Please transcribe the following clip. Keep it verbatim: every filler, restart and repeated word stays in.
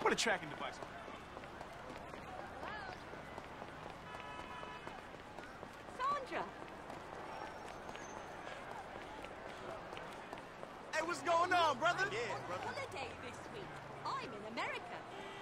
put a tracking device on. Sandra! Hey, what's going on, brother? I'm on holiday this week. I'm in America.